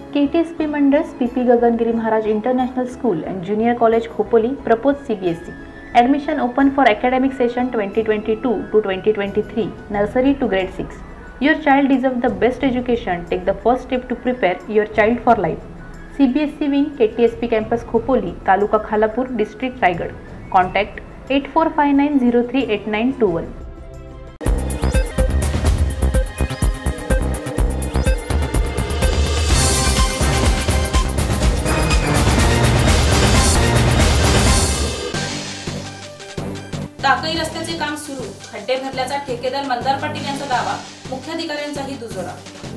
KTSP Mandals PP Gagangiri Maharaj International School and Junior College Khopoli proposed CBSE. Admission open for academic session 2022 to 2023, nursery to grade 6. Your child deserves the best education. Take the first step to prepare your child for life. CBSE wing KTSP campus Khopoli, Taluka Khalapur, District Raigad. Contact 8459038921. Takli रस्त्याचे काम सुरू, खड्डे भरल्याचा ठेकेदार मंदार पाटील यांचा दावा, मुख्याधिकाऱ्यांचाही दुजोरा.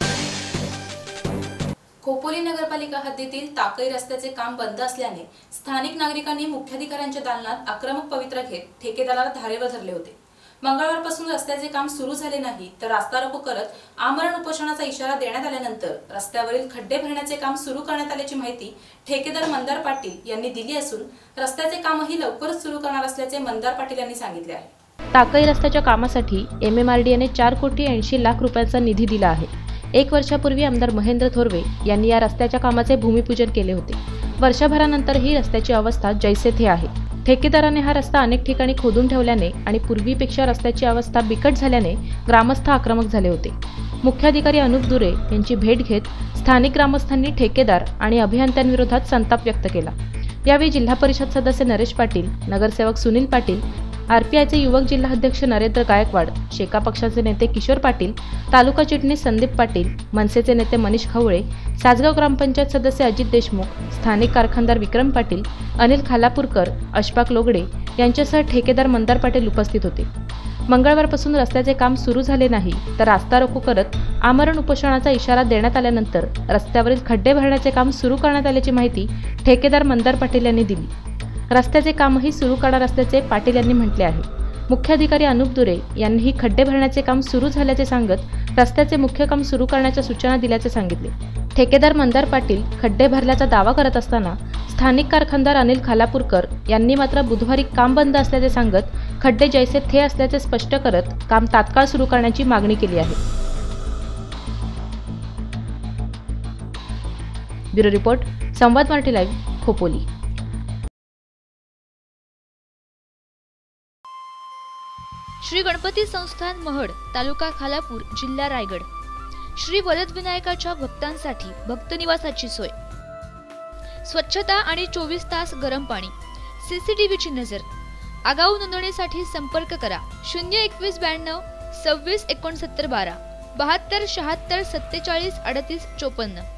खोपोली नगरपालिका हद्दीतील टाकळी रस्त्याचे काम बंद असल्याने स्थानिक नागरिकांनी मुख्याधिकाऱ्यांच्या दालनात आक्रमक पवित्रा घेत ठेकेदाराला धारेवर धरले होते. मंगळवारपासून रस्त्याचे काम सुरू झाले नाही तर रास्ता रोको करत आमरण उपोषणाचा इशारा देण्यात आल्यानंतर रस्त्यावरील खड्डे भरण्याचे काम सुरू करण्यात आल्याची माहिती ठेकेदार मंदार पाटील यांनी दिली असून रस्त्याचे कामही लवकरच सुरू करणार असल्याचे मंदार पाटील यांनी सांगितले आहे. टाकळी रस्त्याच्या कामासाठी MMRDAने 4,80,00,000 रुपयांचा निधी दिला आहे. 1 वर्षापूर्वी आमदार महेंद्र थोरवे यांनी या रस्त्याच्या कामाचे भूमिपूजन केले होते. वर्षभरानंतर ही रस्त्याची अवस्था जैसे थे आहे. ठेकेदाराने हा रस्ता अनेक ठिकाणी खोदून ठेवल्याने आणि पूर्वीपेक्षा रस्त्याची अवस्था बिकट झाल्याने ग्रामस्थ आक्रमक झाले होते. मुख्याधिकारी अनुप दुरे यांची भेट घेत स्थानिक ग्रामस्थांनी ठेकेदार आणि अभियंत्यांविरोधात संताप व्यक्त केला. यावेळी जिल्हा परिषद सदस्य नरेश पाटील, नगरसेवक सुनील पाटील, RPIचे युवक जिल्हाध्यक्ष नरेंद्र गायकवाड, शेका पक्षाचे नेते किशोर पाटील, तालुका चिटणीस संदीप पाटील, मनसेचे नेते मनीष खवळे, सासगाव ग्रामपंचायत सदस्य अजित देशमुख, स्थानिक कारखानदार विक्रम पाटील, अनिल खालापूरकर, अशफाक लोगडे यांच्यासह ठेकेदार मंदार पाटील उपस्थित होते. मंगळवारपासून रस्त्याचे काम सुरू झाले नाही तर रास्ता रोको करत आमरण उपोषणाचा इशारा देण्यात आल्यानंतर रस्त्यावरील खड्डे भरण्याचे काम सुरू करण्यात आल्याची माहिती ठेकेदार मंदार पाटील यांनी दिली. रस्त्याचे कामही सुरू करणार असल्याचे पाटील यांनी म्हटले आहे. मुख्याधिकारी अनुप दुरे यांनीही खड्डे भरण्याचे काम सुरू झाल्याचे सांगत रस्त्याचे मुख्य काम सुरू करण्याच्या सूचना दिल्याचे सांगितले. ठेकेदार मंदार पाटील खड्डे भरल्याचा दावा करत असताना स्थानिक कारखानदार अनिल खालापूरकर यांनी मात्र बुधवारी काम बंद असल्याचे सांगत खड्डे जैसे थे असल्याचे स्पष्ट करत काम तात्काळ सुरू करण्याची मागणी केली आहे. Bureau report, Samvad Marathi live, Khopoli. Shri Ganpati संस्थान महड, तालुका खालापूर, जिल्हा रायगड. श्री वरदविनायकाच्या भक्तांसाठी भक्तनिवासाची सोय, स्वच्छता आणि 24 तास गरम पाणी, CCTVची नजर. आगाऊ नोंदणीसाठी संपर्क करा 02192 26 69 12 72 76 47 38 54.